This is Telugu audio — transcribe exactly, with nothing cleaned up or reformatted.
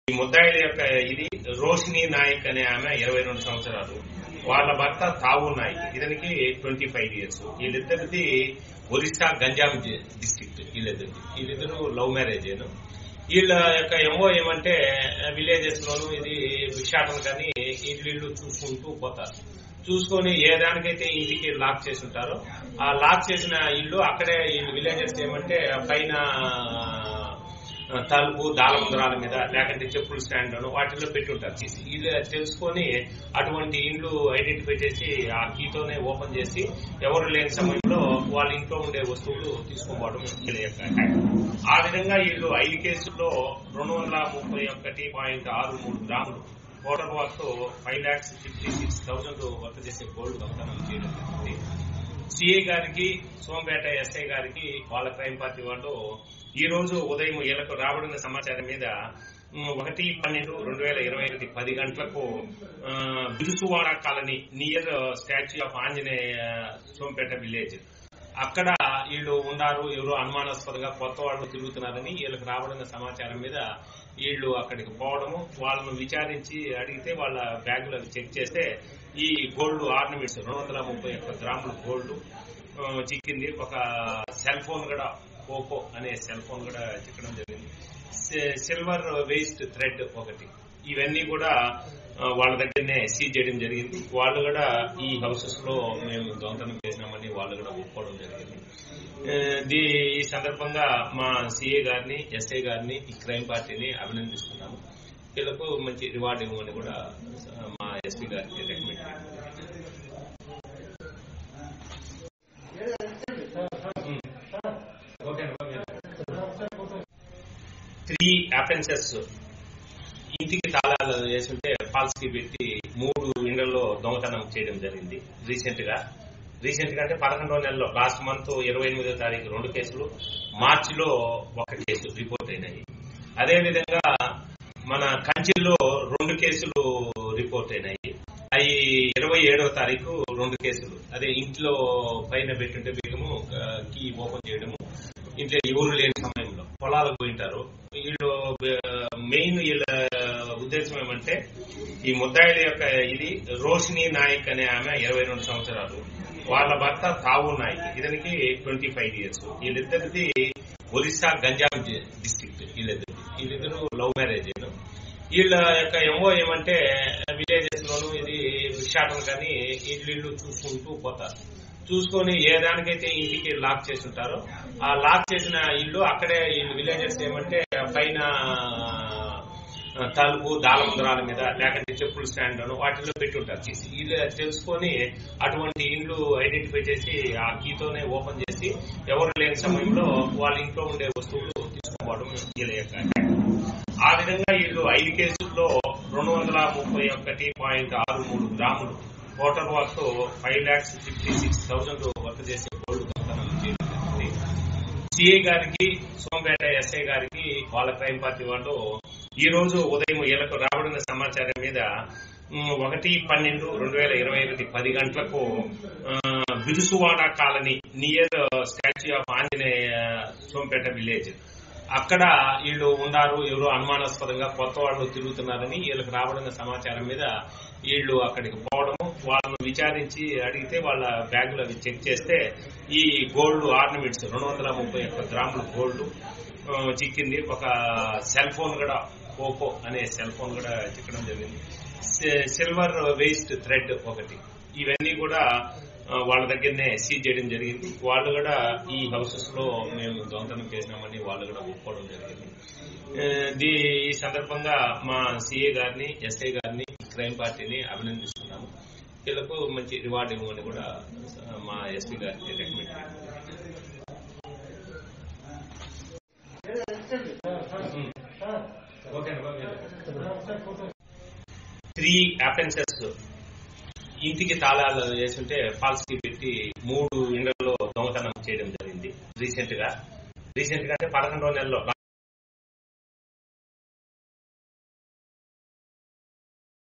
ఈ ముద్దాయిల యొక్క ఇది రోషిని నాయక్ అనే ఆమె ఇరవై రెండు సంవత్సరాలు, వాళ్ళ భర్త తావు నాయక్ ఇతనికి ట్వంటీ ఫైవ్ ఇయర్స్. వీళ్ళిద్దరిది ఒరిస్సా గంజాం డిస్టిక్ట్. వీళ్ళిద్దరిది వీళ్ళిద్దరు లవ్ మ్యారేజ్. వీళ్ళ యొక్క ఎంఓ ఏమంటే విలేజెస్ లోను ఇది విశాఖం కానీ వీళ్ళు చూసుకుంటూ పోతారు. చూసుకొని ఏ దానికైతే ఇంటికి లాక్ చేసి ఉంటారో ఆ లాక్ చేసిన ఇల్లు అక్కడే వీళ్ళు విలేజెస్ ఏమంటే పైన తలుపు దాళముద్రాల మీద లేకంటే చెప్పుల స్టాండ్ వాటిల్లో పెట్టి ఉంటారు. వీళ్ళు తెలుసుకొని అటువంటి ఇండ్లు ఐడెంటిఫై చేసి ఆ కీతోనే ఓపెన్ చేసి ఎవరు లేని సమయంలో వాళ్ళ ఇంట్లో ఉండే వస్తువులు తీసుకోవడం వీళ్ళ యొక్క హ్యాక్. ఆ విధంగా వీళ్ళు ఐదు కేసుల్లో రెండు వందల ముప్పై ఒకటి పాయింట్ ఆరు మూడు గ్రాములు total worth five lakhs fifty six thousand worth చేసే గోల్డ్ దొంగతనం చేయడం జరిగింది. సిఐ గారికి సోంపేట ఎస్ఐ గారికి వాళ్ళ క్రైమ్ పార్టీ వాళ్ళు ఈ రోజు ఉదయం వీళ్ళకు రాబడిన సమాచారం మీద ఒకటి పన్నెండు రెండు వేల ఇరవై ఒకటి పది గంటలకు Biruswada colony near statue of Anjaneya Sompeta village అక్కడ వీళ్ళు ఉన్నారు, ఎవరో అనుమానాస్పదంగా కొత్త వాళ్ళు తిరుగుతున్నారని వీళ్ళకి రాబడిన సమాచారం మీద వీళ్ళు అక్కడికి పోవడము, వాళ్ళను విచారించి అడిగితే వాళ్ళ బ్యాగులు అవి చెక్ చేస్తే ఈ గోల్డ్ ఆర్నమెంట్స్ రెండు వందల ముప్పై ఒక్క గ్రాముల గోల్డ్ చిక్కింది. ఒక సెల్ ఫోన్ కూడా పోకో అనే సెల్ ఫోన్ కూడా చిక్కడం జరిగింది. సిల్వర్ వేస్ట్ థ్రెడ్ ఒకటి, ఇవన్నీ కూడా వాళ్ళ దగ్గరనే సీజ్ చేయడం జరిగింది. వాళ్ళు కూడా ఈ హౌసెస్ లో మేము దొంగతనం చేసినామని వాళ్ళు కూడా ఒప్పుకోవడం జరిగింది. ఈ సందర్భంగా మా సిఏ గారిని ఎస్ఐ గారిని ఈ క్రైమ్ పార్టీని అభినందిస్తున్నాము. వీళ్ళకు మంచి రివార్డ్ ఇవ్వమని కూడా మా ఎస్పీ గారికి రికమెండ్ చేయాలి. త్రీ అఫెన్సెస్ ఇంటికి తాళాలు వేసుంటే ఫాల్స్ కి పెట్టి మూడు ఇళ్లలో దొంగతనం చేయడం జరిగింది. రీసెంట్ గా రీసెంట్ గా అంటే పదకొండవ నెలలో లాస్ట్ మంత్ ఇరవై ఎనిమిదో తారీఖు రెండు కేసులు, మార్చిలో ఒక కేసు రిపోర్ట్ అయినాయి. అదేవిధంగా మన కంచిలో రెండు కేసులు రిపోర్ట్ అయినాయి. అవి ఇరవై ఏడవ తారీఖు రెండు కేసులు, అదే ఇంట్లో పైన పెట్టుంటే బిగము కీ ఓపెన్ చేయడము, ఇంట్లో ఎవరు లేని సమయంలో పొలాలకు పోయింటారు. వీళ్ళు మెయిన్ వీళ్ళ ఉద్దేశం ఏమంటే ఈ ముద్దాయిల యొక్క ఇది రోషిని నాయక్ అనే ఆమె ఇరవై రెండు సంవత్సరాలు, వాళ్ళ భర్త తావు నాయక్ ఇతనికి ట్వంటీ ఫైవ్ ఇయర్స్. వీళ్ళిద్దరిది ఒరిస్సా గంజాం డిస్టిక్ట్. వీళ్ళిద్దరు వీళ్ళిద్దరు లవ్ మ్యారేజ్. వీళ్ళ యొక్క ఎంఓ ఏమంటే విలేజెస్ లోను ఇది విశాఖం కానీ వీళ్ళు చూసుకుంటూ పోతారు. చూసుకొని ఏ దానికైతే ఇంటికి లాక్ చేసి ఉంటారో ఆ లాక్ చేసిన ఇల్లు అక్కడే వీళ్ళు విలేజెస్ ఏమంటే పైన తలుపు దాళముద్రాల మీద లేకంటే చెప్పుల స్టాండ్ వాటిల్లో పెట్టి ఉంటారు. వీళ్ళు తెలుసుకొని అటువంటి ఇండ్లు ఐడెంటిఫై చేసి ఆ కీతోనే ఓపెన్ చేసి ఎవరు లేని సమయంలో వాళ్ళ ఇంట్లో ఉండే వస్తువులు తీసుకోవడం వీళ్ళ యొక్క హ్యాక్. ఆ విధంగా వీళ్ళు ఐదు కేసుల్లో రెండు వందల ముప్పై ఒకటి పాయింట్ ఆరు మూడు గ్రాములు total worth five lakhs fifty six thousand worth చేసే గోల్డ్ దొంగతనం చేయడం జరిగింది. సిఐ గారికి సోంపేట ఎస్ఐ గారికి వాళ్ళ క్రైమ్ పార్టీ వాళ్ళు ఈ రోజు ఉదయం వీళ్ళకు రాబడిన సమాచారం మీద ఒకటి పన్నెండు రెండు వేల ఇరవై ఒకటి పది గంటలకు Biruswada colony near statue of Anjaneya Sompeta village అక్కడ వీళ్ళు ఉన్నారు, ఎవరో అనుమానాస్పదంగా కొత్త వాళ్ళు తిరుగుతున్నారని వీళ్ళకి రాబడిన సమాచారం మీద వీళ్ళు అక్కడికి పోవడము, వాళ్ళను విచారించి అడిగితే వాళ్ళ బ్యాగులు అవి చెక్ చేస్తే ఈ గోల్డ్ ఆర్నమెంట్స్ రెండు వందల ముప్పై ఒక్క గ్రాముల గోల్డ్ చిక్కింది. ఒక సెల్ ఫోన్ కూడా పోకో అనే సెల్ ఫోన్ కూడా చిక్కడం జరిగింది. సిల్వర్ వేస్ట్ థ్రెడ్ ఒకటి, ఇవన్నీ కూడా వాళ్ళ దగ్గరనే సీజ్ చేయడం జరిగింది. వాళ్ళు కూడా ఈ హౌసెస్ లో మేము దొంగతనం చేసినామని వాళ్ళు కూడా ఒప్పుకోవడం జరిగింది. ఈ సందర్భంగా మా సిఏ గారిని ఎస్ఐ గారిని క్రైమ్ పార్టీని అభినందిస్తున్నాము. వీళ్ళకు మంచి రివార్డ్ ఇవ్వమని కూడా మా ఎస్పీ గారికి రికమెండ్ చేయాలి. త్రీ అఫెన్సెస్ ఇంటికి తాళాలు వేసుంటే ఫాల్స్ కి పెట్టి మూడు ఇళ్లలో దొంగతనం చేయడం జరిగింది. రీసెంట్ గా రీసెంట్ గా అంటే పదకొండవ నెలలో